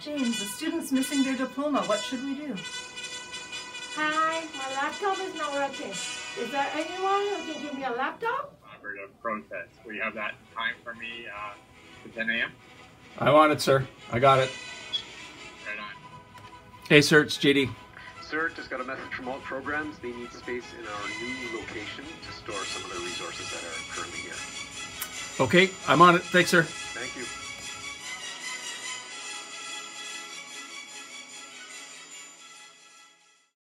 James, the student's missing their diploma. What should we do? Hi, my laptop is not working. Is there anyone who can give me a laptop? Offered a protest. Will you have that time for me for 10 a.m.? I want it, sir. I got it. Right on. Hey, sir, it's JD. Sir, just got a message from Alt Programs. They need space in our new location to store some of the resources that are currently here. Okay, I'm on it. Thanks, sir.